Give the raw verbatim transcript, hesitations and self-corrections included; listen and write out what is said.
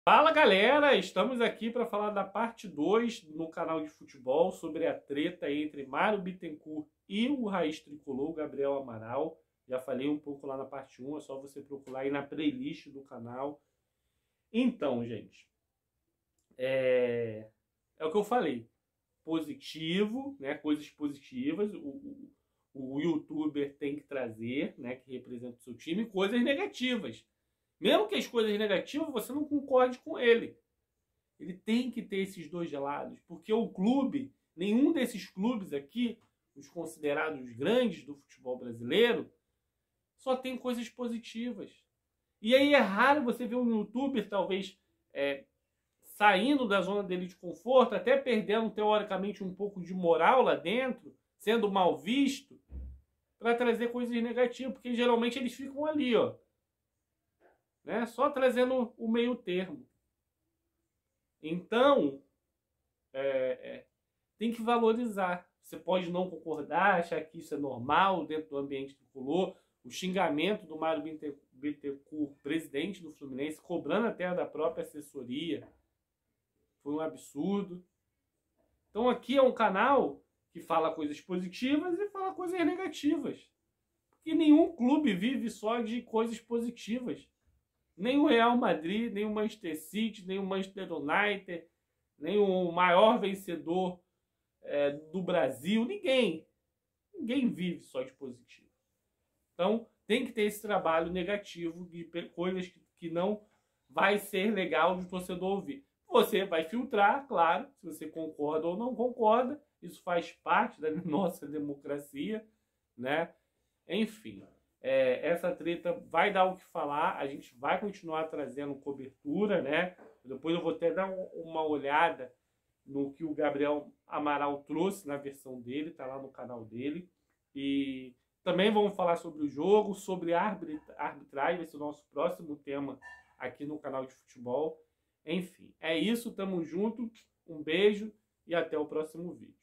Fala galera, estamos aqui para falar da parte dois no canal de futebol sobre a treta entre Mário Bittencourt e o Raiz Tricolor, Gabriel Amaral. Já falei um pouco lá na parte um, é só você procurar aí na playlist do canal. Então, gente, é, é o que eu falei, positivo, né? Coisas positivas, o, o, o youtuber tem que trazer, né? Que representa o seu time, coisas negativas. Mesmo que as coisas negativas você não concorde com ele. Ele tem que ter esses dois lados, porque o clube, nenhum desses clubes aqui, os considerados grandes do futebol brasileiro, só tem coisas positivas. E aí é raro você ver um youtuber, talvez, é, saindo da zona dele de conforto, até perdendo, teoricamente, um pouco de moral lá dentro, sendo mal visto, para trazer coisas negativas, porque geralmente eles ficam ali, ó. Né? Só trazendo o meio termo. Então, é, é, tem que valorizar. Você pode não concordar, achar que isso é normal dentro do ambiente tricolor. O xingamento do Mário Bittencourt, presidente do Fluminense, cobrando até da própria assessoria, foi um absurdo. Então aqui é um canal que fala coisas positivas e fala coisas negativas. Porque nenhum clube vive só de coisas positivas. Nem o Real Madrid, nem o Manchester City, nem o Manchester United, nem o maior vencedor é, do Brasil, ninguém. Ninguém vive só de positivo. Então, tem que ter esse trabalho negativo de coisas que, que não vai ser legal de torcedor ouvir. Você vai filtrar, claro, se você concorda ou não concorda. Isso faz parte da nossa democracia, né? Enfim. É, essa treta vai dar o que falar, a gente vai continuar trazendo cobertura, né? Depois eu vou até dar um, uma olhada no que o Gabriel Amaral trouxe na versão dele, tá lá no canal dele. E também vamos falar sobre o jogo, sobre a arbitragem, vai ser o nosso próximo tema aqui no canal de futebol. Enfim, é isso, tamo junto, um beijo e até o próximo vídeo.